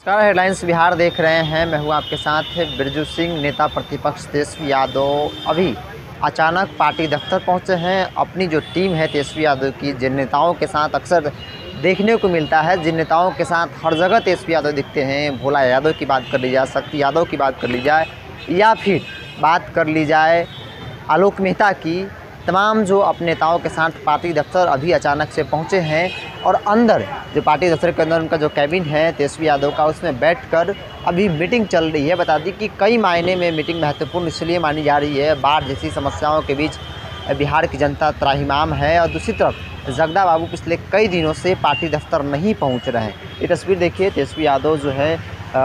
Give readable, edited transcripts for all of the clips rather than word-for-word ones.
नमस्कार, हेडलाइंस बिहार देख रहे हैं। मैं हूं आपके साथ है बिरजू सिंह। नेता प्रतिपक्ष तेजस्वी यादव अभी अचानक पार्टी दफ्तर पहुंचे हैं। अपनी जो टीम है तेजस्वी यादव की, जिन नेताओं के साथ अक्सर देखने को मिलता है, जिन नेताओं के साथ हर जगह तेजस्वी यादव दिखते हैं, भोला यादव की बात कर ली जाए, शक्ति यादव की बात कर ली जाए, या फिर बात कर ली जाए आलोक मेहता की, तमाम जो अपने नेताओं के साथ पार्टी दफ्तर अभी अचानक से पहुंचे हैं। और अंदर जो पार्टी दफ्तर के अंदर उनका जो कैबिन है तेजस्वी यादव का, उसमें बैठकर अभी मीटिंग चल रही है। बता दी कि कई मायने में मीटिंग महत्वपूर्ण इसलिए मानी जा रही है, बाढ़ जैसी समस्याओं के बीच बिहार की जनता त्राहिमाम है, और दूसरी तरफ जगदा बाबू पिछले कई दिनों से पार्टी दफ्तर नहीं पहुँच रहे हैं। ये तस्वीर देखिए, तेजस्वी यादव जो है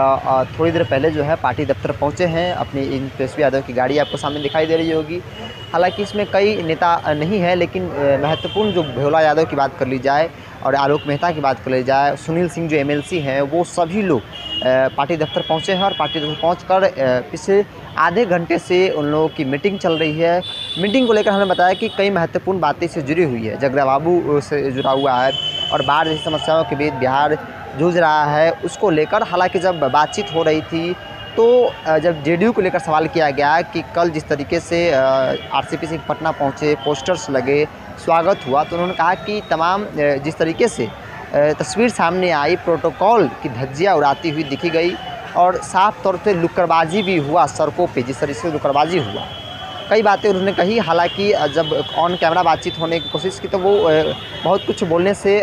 थोड़ी देर पहले जो है पार्टी दफ्तर पहुंचे हैं। अपनी इन तेजस्वी यादव की गाड़ी आपको सामने दिखाई दे रही होगी। हालांकि इसमें कई नेता नहीं है, लेकिन महत्वपूर्ण जो भोला यादव की बात कर ली जाए और आलोक मेहता की बात कर ली जाए, सुनील सिंह जो एमएलसी हैं, वो सभी लोग पार्टी दफ्तर पहुंचे हैं। और पार्टी दफ्तर पहुंचकर पिछले आधे घंटे से उन लोगों की मीटिंग चल रही है। मीटिंग को लेकर हमें बताया कि कई महत्वपूर्ण बातें से जुड़ी हुई है। जगदा बाबू से जुड़ा हुआ है और बाढ़ जैसी समस्याओं के बीच बिहार जूझ रहा है, उसको लेकर। हालांकि जब बातचीत हो रही थी तो जब जेडीयू को लेकर सवाल किया गया कि कल जिस तरीके से आरसीपी सिंह पटना पहुंचे, पोस्टर्स लगे, स्वागत हुआ, तो उन्होंने कहा कि तमाम जिस तरीके से तस्वीर सामने आई, प्रोटोकॉल की धज्जियां उड़ाती हुई दिखी गई और साफ तौर पे लुक्कड़बाजी भी हुआ सड़कों पे, जिस तरीके से लुक्कड़बाजी हुआ। कई बातें उन्होंने कही। हालांकि जब ऑन कैमरा बातचीत होने की कोशिश की तो वो बहुत कुछ बोलने से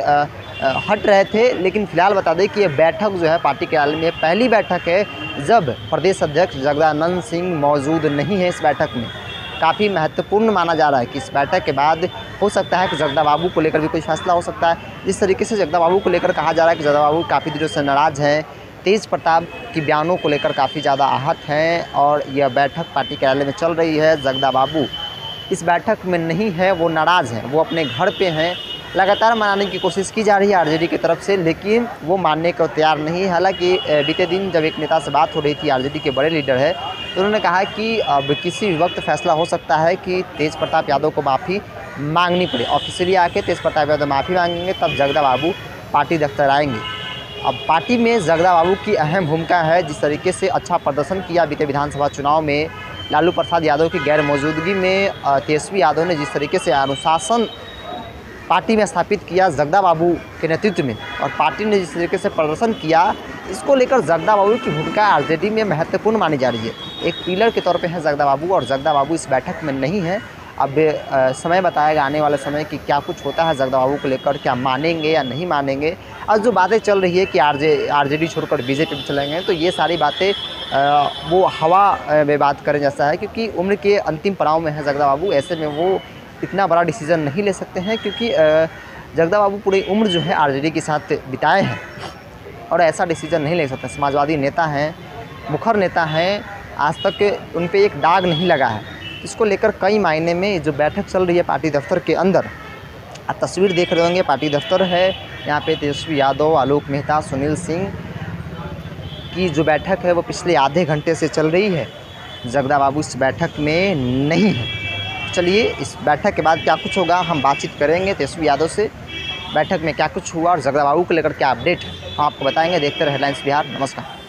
हट रहे थे। लेकिन फिलहाल बता दें कि ये बैठक जो है पार्टी कार्यालय में पहली बैठक है जब प्रदेश अध्यक्ष जगदानंद सिंह मौजूद नहीं है। इस बैठक में काफ़ी महत्वपूर्ण माना जा रहा है कि इस बैठक के बाद हो सकता है कि जगदा बाबू को लेकर भी कोई फैसला हो सकता है। जिस तरीके से जगदा बाबू को लेकर कहा जा रहा है कि जगदा बाबू काफ़ी दिनों से नाराज़ हैं, तेज प्रताप की बयानों को लेकर काफ़ी ज़्यादा आहत हैं, और यह बैठक पार्टी कार्यालय में चल रही है। जगदा बाबू इस बैठक में नहीं है, वो नाराज़ हैं, वो अपने घर पे हैं। लगातार मनाने की कोशिश की जा रही है आरजेडी की तरफ से, लेकिन वो मानने को तैयार नहीं है। हालांकि बीते दिन जब एक नेता से बात हो रही थी, आरजेडी के बड़े लीडर है, तो उन्होंने कहा कि अब किसी भी वक्त फैसला हो सकता है कि तेज प्रताप यादव को माफ़ी मांगनी पड़े। ऑफिशियली आके तेज प्रताप यादव माफ़ी मांगेंगे, तब जगदा बाबू पार्टी दफ्तर आएंगे। अब पार्टी में जगदा बाबू की अहम भूमिका है। जिस तरीके से अच्छा प्रदर्शन किया बीते विधानसभा चुनाव में लालू प्रसाद यादव की गैर मौजूदगी में, तेजस्वी यादव ने जिस तरीके से अनुशासन पार्टी में स्थापित किया जगदा बाबू के नेतृत्व में, और पार्टी ने जिस तरीके से प्रदर्शन किया, इसको लेकर जगदा बाबू की भूमिका आरजेडी में महत्वपूर्ण मानी जा रही है। एक पिलर के तौर पे है जगदा बाबू, और जगदा बाबू इस बैठक में नहीं है। अब समय बताएगा आने वाले समय कि क्या कुछ होता है जगदा बाबू को लेकर, क्या मानेंगे या नहीं मानेंगे। और जो बातें चल रही है कि आरजेडी छोड़कर बीजेपी में चलेंगे, तो ये सारी बातें वो हवा में बात करें जैसा है, क्योंकि उम्र के अंतिम पड़ाव में है जगदा बाबू। ऐसे में वो इतना बड़ा डिसीजन नहीं ले सकते हैं, क्योंकि जगदा बाबू पूरी उम्र जो है आरजेडी के साथ बिताए हैं, और ऐसा डिसीजन नहीं ले सकते। समाजवादी नेता हैं, मुखर नेता हैं, आज तक उन पे एक दाग नहीं लगा है। इसको लेकर कई मायने में जो बैठक चल रही है पार्टी दफ्तर के अंदर, आप तस्वीर देख रहे होंगे, पार्टी दफ्तर है। यहाँ पे तेजस्वी यादव, आलोक मेहता, सुनील सिंह की जो बैठक है वो पिछले आधे घंटे से चल रही है। जगदा बाबू इस बैठक में नहीं है। चलिए, इस बैठक के बाद क्या कुछ होगा हम बातचीत करेंगे तेजस्वी यादव से। बैठक में क्या कुछ हुआ और जगदा बाबू को लेकर क्या अपडेट है हम आपको बताएंगे। देखते रहे हेडलाइंस बिहार। नमस्कार।